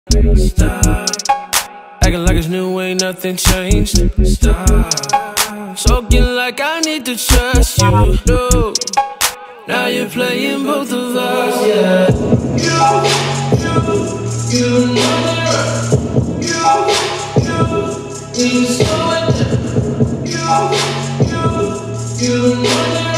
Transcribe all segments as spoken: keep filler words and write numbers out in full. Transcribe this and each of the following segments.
Stop. Acting like it's new, ain't nothing changed. Stop. Soaking like I need to trust you. No. Now you're playing both of us, yeah. You, you, you know it. You, you, you slow it down. You, you, you know it.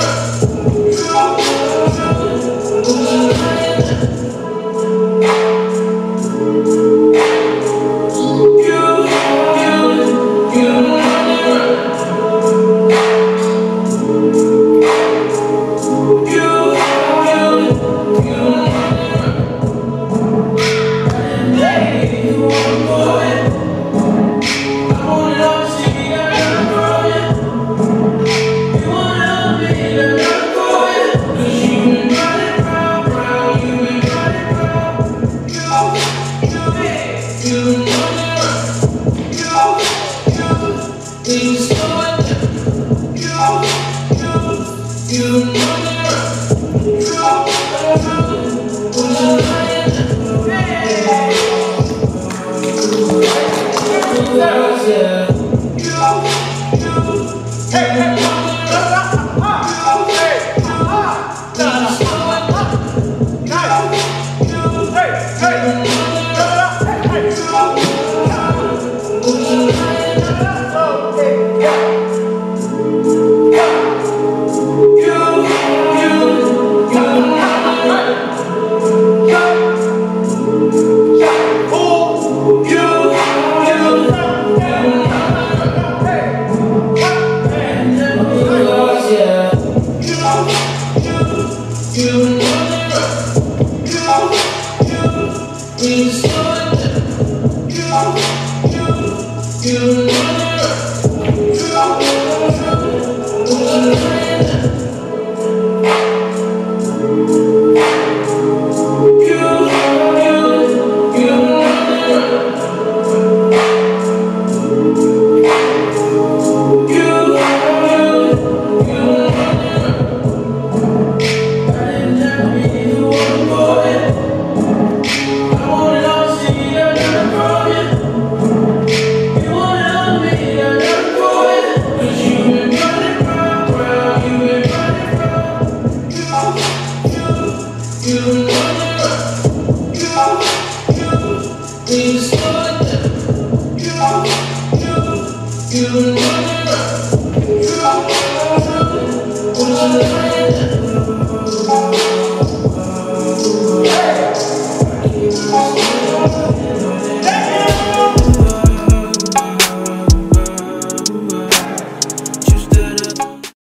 You